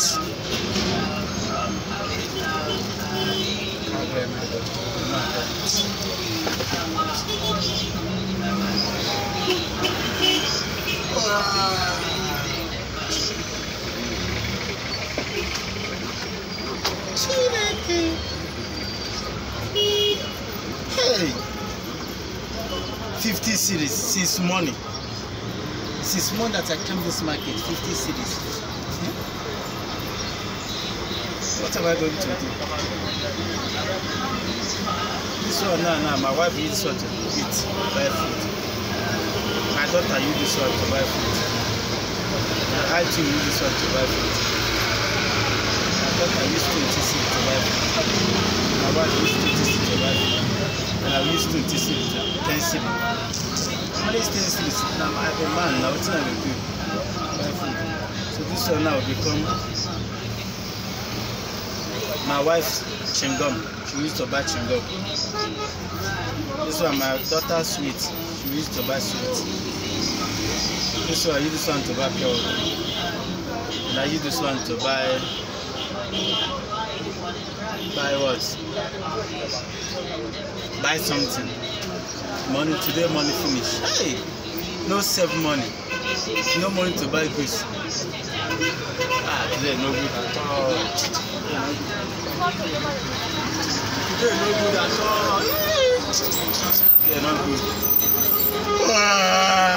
Hey, 50 series since morning. Since morning that I came this market, 50 series. What am I going to do? This one now, my wife uses this one to eat, buy food. My daughter uses this one to buy food. I too use this one to buy food. My daughter used 20 cedis to buy food. My wife used 20 cedis to buy food. And I used 20 cedis to 10 cedis. Only 10 cedis. Now I'm a man, now what I will do? Buy food. So this one now will become my wife's chewing gum. She used to buy chewing gum. This one my daughter's sweet. She used to buy sweet. This one I use this one to buy pure water. And I use this one to buy what? Buy something. Money today, money finish. Hey, no save money. No money to buy goods. Today no good at all. Today no good at all. Yeah, not good.